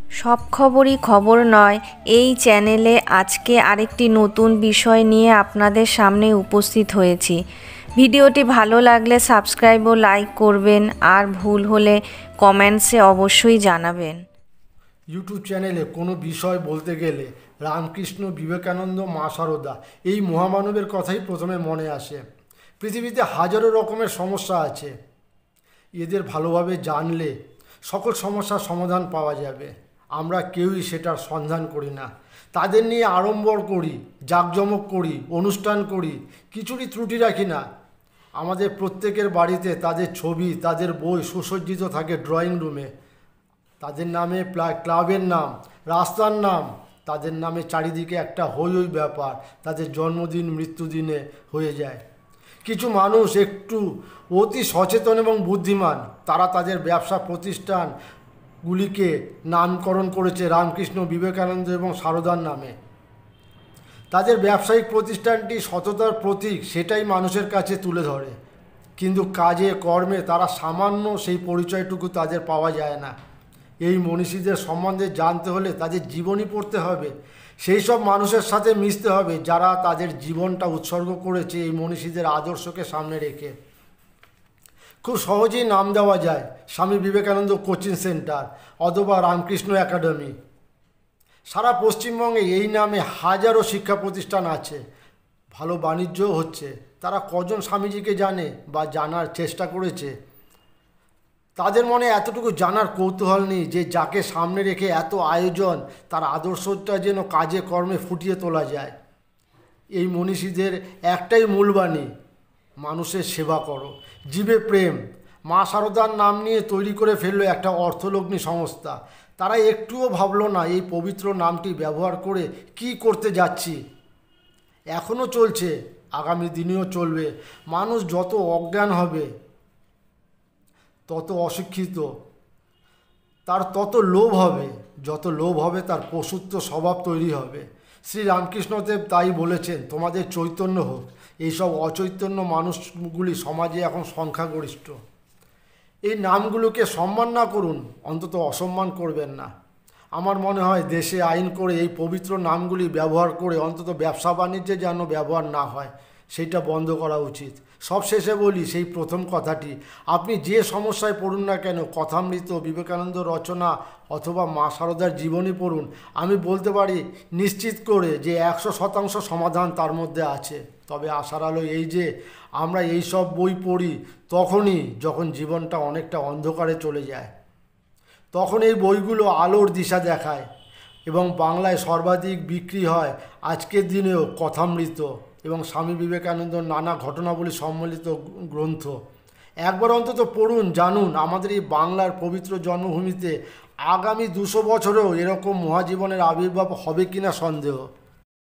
সব খবরই খবর নয়। এই চ্যানেলে আজকে আরেকটি নতুন বিষয় নিয়ে আপনাদের সামনে উপস্থিত হয়েছি। ভিডিওটি ভালো লাগলে সাবস্ক্রাইব ও লাইক করবেন, আর ভুল হলে কমেন্টসে অবশ্যই জানাবেন। ইউটিউব চ্যানেলে কোনো বিষয় বলতে গেলে রামকৃষ্ণ, বিবেকানন্দ, মা শারদা এই মহামানবের কথাই প্রথমে মনে আসে। পৃথিবীতে হাজারো রকমের সমস্যা আছে, এদের ভালোভাবে জানলে সকল সমস্যার সমাধান পাওয়া যাবে। আমরা কেউই সেটার সন্ধান করি না। তাদের নিয়ে আড়ম্বর করি, জাঁকজমক করি, অনুষ্ঠান করি, কিছুরই ত্রুটি রাখি না। আমাদের প্রত্যেকের বাড়িতে তাদের ছবি, তাদের বই সুসজ্জিত থাকে ড্রয়িং রুমে। তাদের নামে ক্লাবের নাম, রাস্তার নাম, তাদের নামে চারিদিকে একটা হই হই ব্যাপার। তাদের জন্মদিন, মৃত্যুদিনে হয়ে যায়। কিছু মানুষ একটু অতি সচেতন এবং বুদ্ধিমান, তারা তাদের ব্যবসা প্রতিষ্ঠানগুলিকে নামকরণ করেছে রামকৃষ্ণ, বিবেকানন্দ এবং সারদার নামে। তাদের ব্যবসায়িক প্রতিষ্ঠানটি সততার প্রতীক, সেটাই মানুষের কাছে তুলে ধরে। কিন্তু কাজে কর্মে তারা সামান্য সেই পরিচয়টুকু তাদের পাওয়া যায় না। এই মনীষীদের সম্বন্ধে জানতে হলে তাদের জীবনী পড়তে হবে, সেই সব মানুষের সাথে মিশতে হবে যারা তাদের জীবনটা উৎসর্গ করেছে এই মনীষীদের আদর্শকে সামনে রেখে। খুব সহজেই নাম দেওয়া যায় স্বামী বিবেকানন্দ কোচিং সেন্টার অথবা রামকৃষ্ণ একাডেমি। সারা পশ্চিমবঙ্গে এই নামে হাজারো শিক্ষা প্রতিষ্ঠান আছে, ভালো বাণিজ্যও হচ্ছে। তারা কজন স্বামীজিকে জানে বা জানার চেষ্টা করেছে? তাদের মনে এতটুকু জানার কৌতূহল নেই যে যাকে সামনে রেখে এত আয়োজন, তার আদর্শটা যেন কাজে কর্মে ফুটিয়ে তোলা যায়। এই মনীষীদের একটাই মূলবাণী, মানুষের সেবা করো, জীবে প্রেম। মা শারদার নাম নিয়ে তৈরি করে ফেললো একটা অর্থলগ্নি সংস্থা। তারা একটুও ভাবলো না এই পবিত্র নামটি ব্যবহার করে কি করতে যাচ্ছি। এখনও চলছে, আগামী দিনেও চলবে। মানুষ যত অজ্ঞান হবে, তত অশিক্ষিত, তার তত লোভ হবে। যত লোভ হবে তার পশুত্ব স্বভাব তৈরি হবে। শ্রী রামকৃষ্ণদেব তাই বলেছেন, তোমাদের চৈতন্য হোক। এইসব অচৈতন্য মানুষগুলি সমাজে এখন সংখ্যাগরিষ্ঠ। এই নামগুলোকে সম্মান না করুন, অন্তত অসম্মান করবেন না। আমার মনে হয় দেশে আইন করে এই পবিত্র নামগুলি ব্যবহার করে অন্তত ব্যবসা বাণিজ্যে যেন ব্যবহার না হয়, সেইটা বন্ধ করা উচিত। সবশেষে বলি সেই প্রথম কথাটি, আপনি যে সমস্যায় পড়ুন না কেন, কথামৃত, বিবেকানন্দ রচনা অথবা মা শারদার জীবনী পড়ুন। আমি বলতে পারি নিশ্চিত করে যে 100% সমাধান তার মধ্যে আছে। তবে আশার আলো এই যে আমরা এই সব বই পড়ি তখনই যখন জীবনটা অনেকটা অন্ধকারে চলে যায়। তখন এই বইগুলো আলোর দিশা দেখায় এবং বাংলায় সর্বাধিক বিক্রি হয় আজকের দিনেও কথামৃত এবং স্বামী বিবেকানন্দর নানা ঘটনাবলী সম্মিলিত গ্রন্থ। একবার অন্তত পড়ুন, জানুন আমাদের এই বাংলার পবিত্র জন্মভূমিতে আগামী 200 বছরেও এরকম মহাজীবনের আবির্ভাব হবে কিনা সন্দেহ।